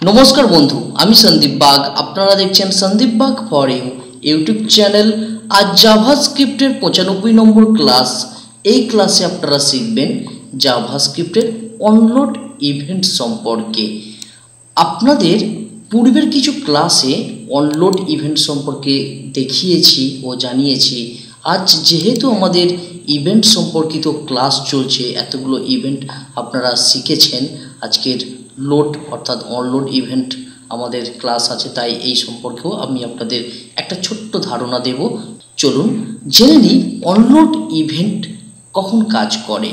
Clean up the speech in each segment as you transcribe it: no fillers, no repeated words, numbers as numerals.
नमस्कार बंधु आमी सन्दीप बाग आपनारा देखছেন Sandip Bag for you YouTube channel. आज जाभास्क्रिप्टेर 95 नम्बर क्लास। এই ক্লাসে আপনারা শিখবেন জাভাস্ক্রিপ্টের অনলোড ইভেন্ট সম্পর্কে। আপনাদের পূর্বের কিছু ক্লাসে অনলোড ইভেন্ট সম্পর্কে দেখিয়েছি ও জানিয়েছি। আজ যেহেতু আমাদের ইভেন্ট সম্পর্কিত ক্লাস চলছে, এতগুলো ইভেন্ট আপনারা শিখেছেন, আজকের লোড অর্থাৎ অনলোড ইভেন্ট আমাদের ক্লাস আছে, তাই এই সম্পর্কেও আমি আপনাদের একটা ছোট্ট ধারণা দেব। চলুন জেনে নিই অনলোড ইভেন্ট কখন কাজ করে।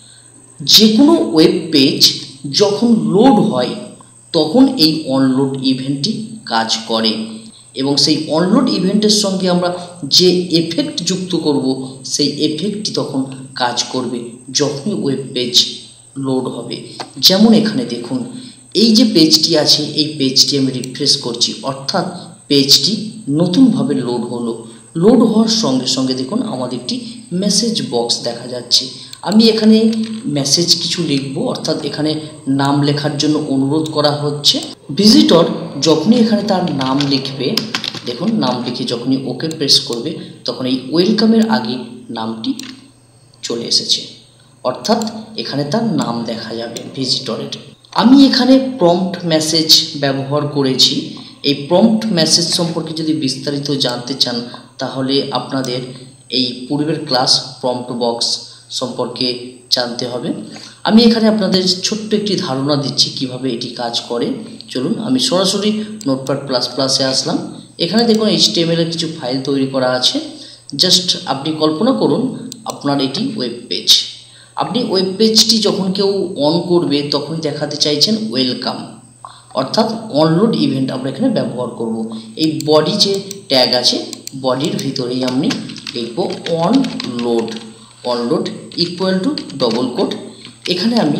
যে কোনো ওয়েব পেজ যখন লোড হয় তখন এই অনলোড ইভেন্টটি কাজ করে এবং সেই অনলোড ইভেন্টের সঙ্গে আমরা যে এফেক্ট যুক্ত করব সেই এফেক্টটি তখন কাজ করবে যখনই ওয়েব পেজ লোড হবে। যেমন এখানে দেখুন, এই যে পেজটি আছে এই পেজটি আমি রিফ্রেশ করছি, অর্থাৎ পেজটি নতুনভাবে লোড হলো। লোড হওয়ার সঙ্গে সঙ্গে দেখুন আমাদের একটি মেসেজ বক্স দেখা যাচ্ছে। আমি এখানে মেসেজ কিছু লিখব, অর্থাৎ এখানে নাম লেখার জন্য অনুরোধ করা হচ্ছে। ভিজিটর যখনই এখানে তার নাম লিখবে, দেখুন নাম লিখে যখনই ওকে প্রেস করবে তখন এই ওয়েলকামের আগে নামটি চলে এসেছে, অর্থাৎ এখানে তার নাম দেখা যাবে ভিজিটরের। আমি এখানে প্রম্পট মেসেজ ব্যবহার করেছি। এই প্রম্পট মেসেজ সম্পর্কে যদি বিস্তারিত জানতে চান তাহলে আপনাদের এই পূর্বের ক্লাস প্রম্পট বক্স সম্পর্কে জানতে হবে। আমি এখানে আপনাদের ছোট্ট একটি ধারণা দিচ্ছি কিভাবে এটি কাজ করে। চলুন আমি সরাসরি নোটপ্যাড প্লাস প্লাসে আসলাম। এখানে দেখুন HTML এর কিছু ফাইল তৈরি করা আছে। জাস্ট আপনি কল্পনা করুন আপনার এটি ওয়েব পেজ। আপনি ওয়েব পেজটি যখন কেউ অন করবে তখনই দেখাতে চাইছেন ওয়েলকাম, অর্থাৎ অনলোড ইভেন্ট আমরা এখানে ব্যবহার করব। এই বডি যে ট্যাগ আছে বডির ভিতরেই আমি লিখব onload. Onload equal to double quote, এখানে আমি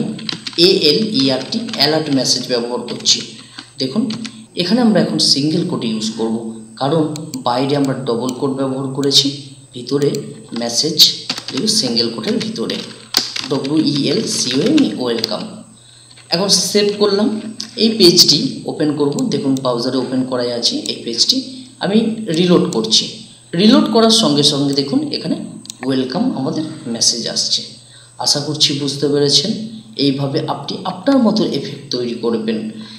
ALERT অ্যালার্ট মেসেজ ব্যবহার করছি। দেখুন এখানে আমরা এখন সিঙ্গেল কোট ইউজ করব, কারণ বাইরে আমরা ডবল কোট ব্যবহার করেছি, ভিতরে মেসেজ সিঙ্গেল কোটের ভিতরে WELCOM ওয়েলকাম। এখন সেভ করলাম। এই পেজটি ওপেন করব, দেখুন ব্রাউজারে ওপেন করাই আছে এই পেজটি। আমি রিলোড করছি। রিলোড করার সঙ্গে সঙ্গে দেখুন এখানে ওয়েলকাম আমাদের মেসেজ আসছে। আশা করছি বুঝতে পেরেছেন। এইভাবে আপনি আপনার মতো এফেক্ট তৈরি করবেন।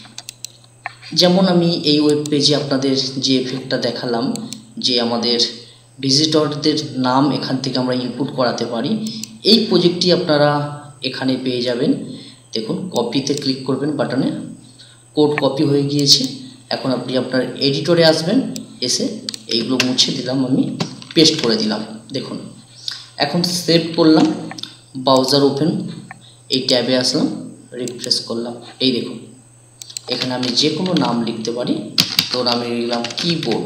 যেমন আমি এই ওয়েব পেজে আপনাদের যে এফেক্টটা দেখালাম, যে আমাদের ভিজিটরদের নাম এখান থেকে আমরা ইনপুট করাতে পারি, এই প্রজেক্টটি আপনারা এখানে পেয়ে যাবেন। দেখুন কপিতে ক্লিক করবেন বাটনে, কোড কপি হয়ে গিয়েছে। এখন আপনি আপনার এডিটরে আসবেন, এসে এইগুলো মুছে দিলাম, আমি পেস্ট করে দিলাম। দেখুন এখন সেভ করলাম, ব্রাউজার ওপেন, এই ট্যাবে আসলাম, রিফ্রেশ করলাম। এই দেখুন এখানে আমি যে কোনো নাম লিখতে পারি। তোর আমি লিখলাম কিবোর্ড,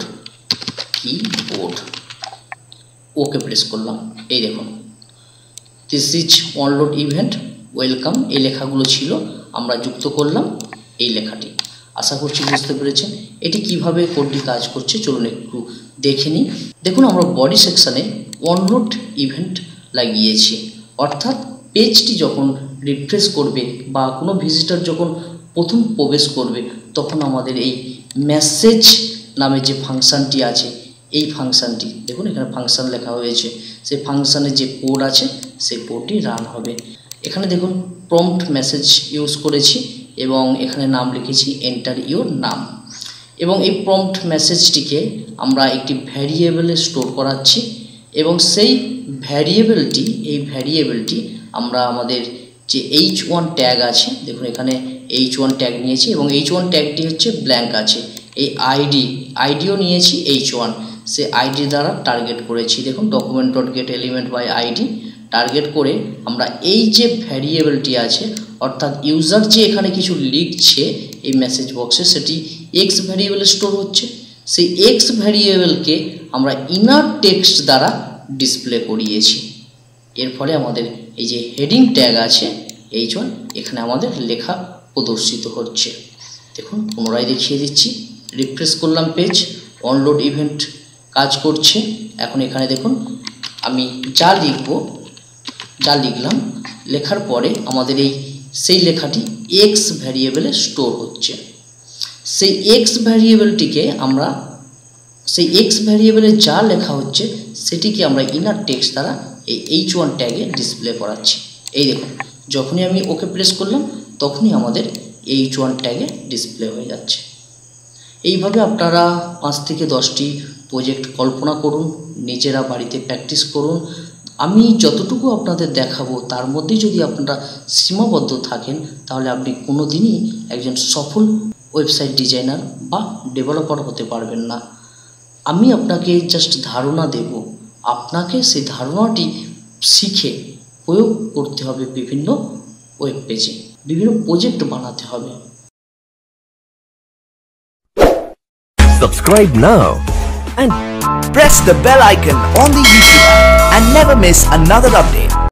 ওকে প্রেস করলাম। এই দেখুন this is onload event welcome, এই লেখাগুলো ছিল, আমরা যুক্ত করলাম এই লেখাটি। আশা করছি বুঝতে পেরেছেন এটি কিভাবে কোডটি কাজ করছে। চলুন একটু দেখে নিই। দেখুন আমরা বডি সেকশানে অনলোড ইভেন্ট লাগিয়েছি, অর্থাৎ পেজটি যখন রিফ্রেশ করবে বা কোনো ভিজিটর যখন প্রথম প্রবেশ করবে তখন আমাদের এই মেসেজ নামে যে ফাংশানটি আছে, এই ফাংশানটি দেখুন এখানে ফাংশান লেখা হয়েছে, সেই ফাংশানে যে কোড আছে সেই কোডটি রান হবে। এখানে দেখুন প্রম্পট মেসেজ ইউজ করেছি এবং এখানে নাম লিখেছি এন্টার ইওর নাম, এবং এই প্রম্পট মেসেজটিকে আমরা একটি ভ্যারিয়েবলে স্টোর করাচ্ছি এবং সেই ভ্যারিয়েবলটি আমরা আমাদের যে H1 ট্যাগ আছে, দেখুন এখানে H1 ট্যাগ নিয়েছি এবং H1 ট্যাগটি হচ্ছে ব্ল্যাঙ্ক আছে। এই আইডিও নিয়েছি H1, সে আইডি দ্বারা টার্গেট করেছি। দেখুন document dot get element by ID target করে আমরা এই যে ভ্যারিয়েবলটি আছে, অর্থাৎ ইউজার যে এখানে কিছু লিখছে এই মেসেজ বক্সে, সেটি X ভ্যারিয়েবলে স্টোর হচ্ছে। সেই X ভ্যারিয়েবলকে আমরা ইনার টেক্সট দ্বারা ডিসপ্লে করিয়েছি। এর ফলে আমাদের এই যে হেডিং ট্যাগ আছে H1, এখানে আমাদের লেখা প্রদর্শিত হচ্ছে। দেখুন পুনরায় দেখিয়ে দিচ্ছি, রিফ্রেশ করলাম পেজ, অনলোড ইভেন্ট কাজ করছে। এখন এখানে দেখুন আমি যা লিখলাম, লেখার পরে আমাদের সেই লেখাটি X ভ্যারিয়েবলে স্টোর হচ্ছে। সেই এক্স ভ্যারিয়েবলটিকে আমরা সেই এক্স ভ্যারিয়েবলে যা লেখা হচ্ছে সেটিকে আমরা ইনার টেক্সট দ্বারা এই H1 ট্যাগে ডিসপ্লে করাচ্ছি। এই দেখুন, যখনই আমি ওকে প্রেস করলাম তখনই আমাদের H1 ট্যাগে ডিসপ্লে হয়ে যাচ্ছে। এইভাবে আপনারা 5 থেকে 10টি প্রজেক্ট কল্পনা করুন, নিজেরা বাড়িতে প্র্যাকটিস করুন। আমি যতটুকু আপনাদের দেখাবো তার মধ্যে যদি আপনারা সীমাবদ্ধ থাকেন তাহলে আপনি কোনো দিনই একজন সফল ওয়েবসাইট ডিজাইনার বা ডেভেলপার হতে পারবেন না। আমি আপনাকে জাস্ট ধারণা দেব, আপনাকে সেই ধারণাটি শিখে প্রয়োগ করতে হবে বিভিন্ন ওয়েব পেজে, বিভিন্ন প্রজেক্ট বানাতে হবে। Subscribe now and press the bell icon on the YouTube app and never miss another update.